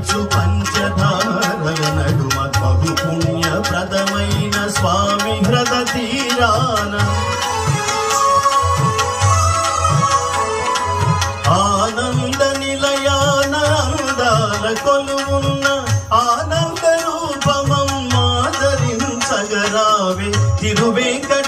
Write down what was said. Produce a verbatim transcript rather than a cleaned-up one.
ప్రవహించు పంచధారల నడుమ బహు పుణ్యప్రదమైన స్వామి హ్రద తీరాన ఆనంద నిలయాన అందాల కొలువున్న ఆనంద రూపమం మాదరించగరావే తిరువేంకట